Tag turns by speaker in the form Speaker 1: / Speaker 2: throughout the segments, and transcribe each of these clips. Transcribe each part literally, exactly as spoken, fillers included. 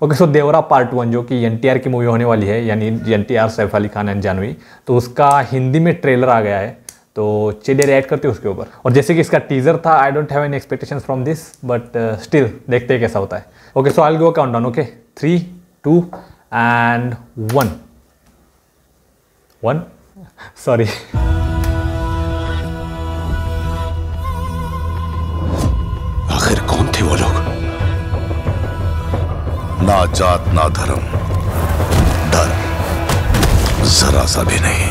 Speaker 1: Okay so Devara part one जो कि NTR की मूवी होने वाली है, यानी एनटीआर, सैफ अली खान एंड जानवी, तो उसका हिंदी में ट्रेलर आ गया है, तो चलिए रिएक्ट करते हैं उसके ऊपर। और जैसे कि इसका टीजर था, I don't have any expectations from this, but still देखते हैं कैसा होता है। Okay so I will go countdown. Okay, three two and one one sorry
Speaker 2: आखिर कौन थे वो लोग? ना जात ना धर्म, डर जरा सा भी नहीं।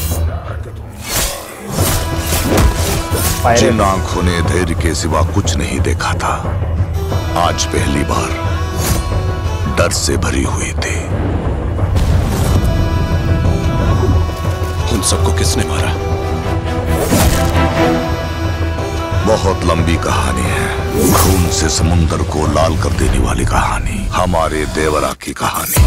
Speaker 2: जिन आंखों ने धैर्य के सिवा कुछ नहीं देखा था, आज पहली बार डर से भरी हुई थी। उन सबको किसने मारा? बहुत लंबी कहानी है, खून से समुंदर को लाल कर देने वाली कहानी, हमारे देवरा की कहानी।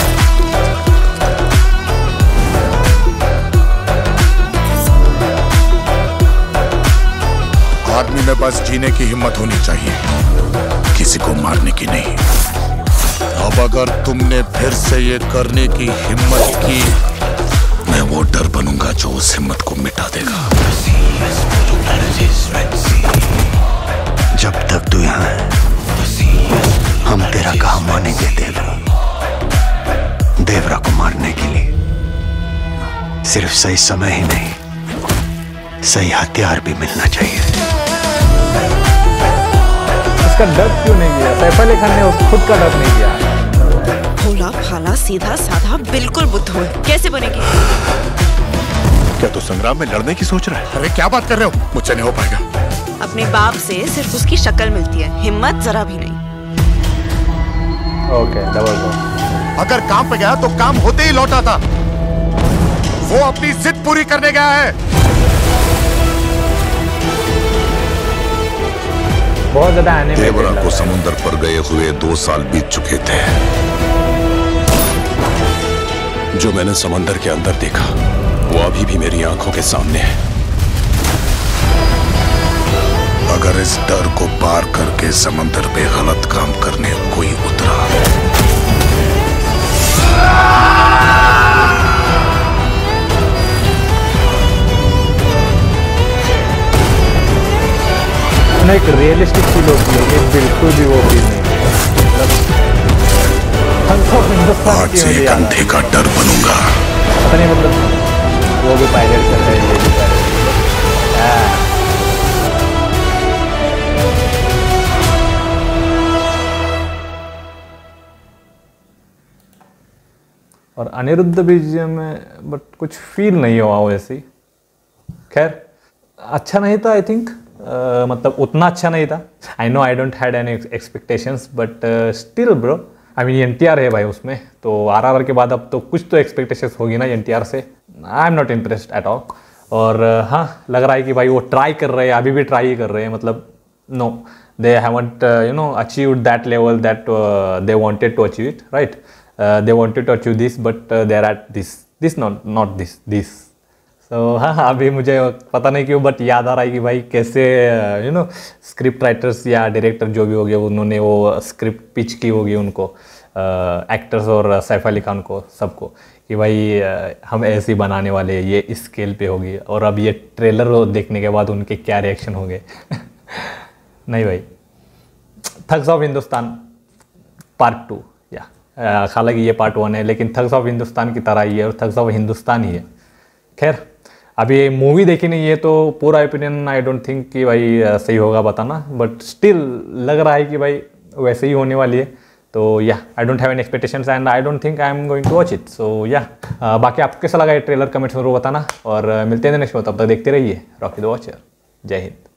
Speaker 2: आदमी में बस जीने की हिम्मत होनी चाहिए, किसी को मारने की नहीं। अब अगर तुमने फिर से ये करने की हिम्मत की, मैं वो डर बनूंगा जो उस हिम्मत को मिटा देगा।
Speaker 3: जब तक तू यहाँ है, हम तेरा काम मानेंगे देवरा। देवरा को मारने के लिए सिर्फ सही समय ही नहीं, सही हथियार भी मिलना चाहिए।
Speaker 1: उसका डर क्यों नहीं किया? सैफ अली खान ने उस खुद का डर नहीं किया।
Speaker 4: भोला भाला सीधा साधा बिल्कुल बुद्धू है, कैसे बनेगी?
Speaker 2: क्या तू संग्राम में लड़ने की सोच रहा है? अरे क्या बात कर रहे हो? मुझसे नहीं हो पाएगा।
Speaker 4: अपने बाप से सिर्फ उसकी शक्ल मिलती है, हिम्मत जरा भी नहीं।
Speaker 1: Okay, double ball.
Speaker 2: अगर काम पे गया तो काम होते ही लौटा था। वो अपनी जिद पूरी करने गया है।
Speaker 1: बहुत ज्यादा एनिमेटेड।
Speaker 2: देवरा को समुद्र पर गए हुए दो साल बीत चुके थे। जो मैंने समंदर के अंदर देखा, वो अभी भी मेरी आंखों के सामने है। अगर इस डर को पार करके समंदर पे गलत काम करने कोई उतरा,
Speaker 1: एक रियलिस्टिक फील होती है, ये बिल्कुल भी वो फील नहीं है।
Speaker 2: आज से एक अंधे का डर बनूंगा।
Speaker 1: पता नहीं, मतलब वो भी पायलट कर रहे हैं, ये भी पायलट। और अनिरुद्ध बीजीएम में बट कुछ फील नहीं हुआ वैसी। खैर अच्छा नहीं था, आई थिंक uh, मतलब उतना अच्छा नहीं था। I know I don't had any expectations, but still bro, I mean NTR है भाई उसमें, तो आरआरआर के बाद अब तो कुछ तो एक्सपेक्टेशंस होगी ना एनटीआर से। I am not impressed at all. और uh, हाँ, लग रहा है कि भाई वो ट्राई कर रहे हैं, अभी भी ट्राई कर रहे हैं। मतलब no, they haven't you know achieved that level that they wanted to achieve it, right? They wanted to achieve this, but they are at this this not not this this so हाँ हाँ, अभी मुझे पता नहीं क्यों but याद आ रहा है कि भाई कैसे यू नो स्क्रिप्ट राइटर्स या डायरेक्टर जो भी हो गए, उन्होंने वो स्क्रिप्ट पिच की होगी उनको, एक्टर्स और सैफ अली खान को, सबको, कि भाई uh, हम ऐसे ही बनाने वाले, ये इस स्केल पे होगी। और अब ये ट्रेलर देखने के बाद उनके क्या रिएक्शन होंगे। नहीं भाई, thugs of Hindustan part two, या हालांकि ये पार्ट वन है, लेकिन थग्स ऑफ हिंदुस्तान की तरह ही है और थग्स ऑफ हिंदुस्तान ही है। खैर, अभी ये मूवी देखी नहीं है तो पूरा ओपिनियन आई डोंट थिंक कि भाई सही होगा बताना, बट स्टिल लग रहा है कि भाई वैसे ही होने वाली है। तो या I don't have any expectations and I don't think I am going to watch it. So या बाकी आपको कैसा लगा ये ट्रेलर, कमेंट्स में जरूर बताना, और uh, मिलते हैं नेक्स्ट में। तब तक देखते रहिए रॉकी द वॉचर। जय हिंद।